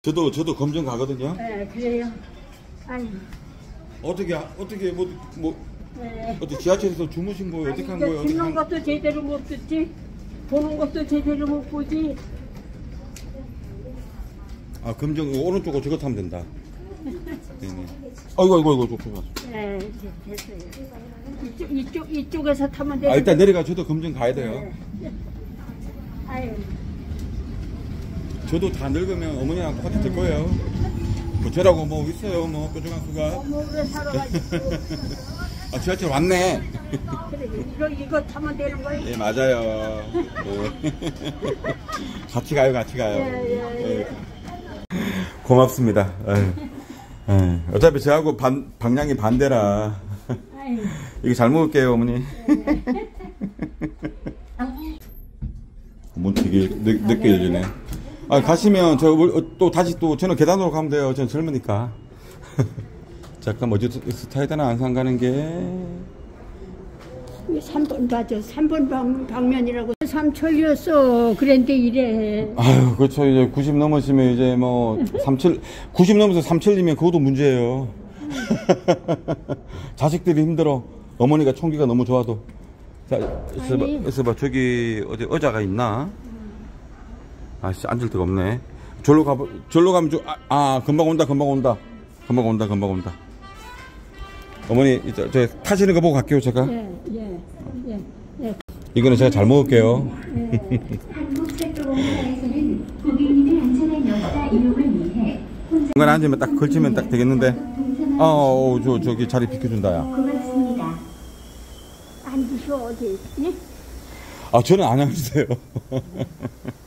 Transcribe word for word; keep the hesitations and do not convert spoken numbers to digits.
저도 저도 검정 가거든요. 네, 그래요. 아니. 어떻게 어떻게 뭐 뭐 네. 어떻게 지하철에서 주무신 거예요? 어떻게 한 거예요? 듣는 한... 것도 제대로 못 듣지, 보는 것도 제대로 못 보지. 아 검정 오른쪽으로 저거 타면 된다. 네네. 아이고 아이고 아이고 좀 네, 됐어요. 이쪽 이쪽 이쪽에서 타면 돼. 아 일단 내려가. 저도 검정 가야 돼요. 네. 아유. 저도 다 늙으면 어머니랑 똑같이 될 거예요. 뭐 저라고 뭐 있어요, 뭐 뾰족한 수가. 어머니를 살아가지고. 아 지하철 왔네. 그래, 이거 이거 타면 되는 거예요? 예 맞아요. 예. 같이 가요, 같이 가요. 예, 예, 예. 고맙습니다. 에이. 에이. 어차피 저하고 반, 방향이 반대라. 아유. 이거 잘 먹을게요, 어머니. 문 되게 늦, 늦게 열리네. 아, 가시면 저 또 다시 또 저는 계단으로 가면 돼요. 저는 젊으니까. 잠깐 어디 스타이드나 안산 가는 게 삼 번 가죠. 삼 번 방, 방면이라고. 삼천이었어. 그런데 이래. 아유, 그렇죠. 이제 구십 넘으시면 이제 뭐 삼칠 구십 넘어서 삼칠이면 그것도 문제예요. 자식들이 힘들어. 어머니가 총기가 너무 좋아도. 자, 있어봐, 있어봐. 저기 어디 의자가 있나? 아씨, 앉을 데가 없네. 절로 가, 절로 가면 좀, 아, 아, 금방 온다, 금방 온다. 금방 온다, 금방 온다. 어머니, 저, 저 타시는 거 보고 갈게요, 제가. 예, 예, 예, 예. 이거는 제가 잘 먹을게요. 예. 한국색도공사에서는 고객님의 안전한 역사 이용을 위해 중간에 앉으면 딱 걸치면 딱 되겠는데. 아, 어, 저, 저기 자리 비켜준다, 야. 고맙습니다. 앉으셔, 어디 있지? 아, 저는 안 앉으세요.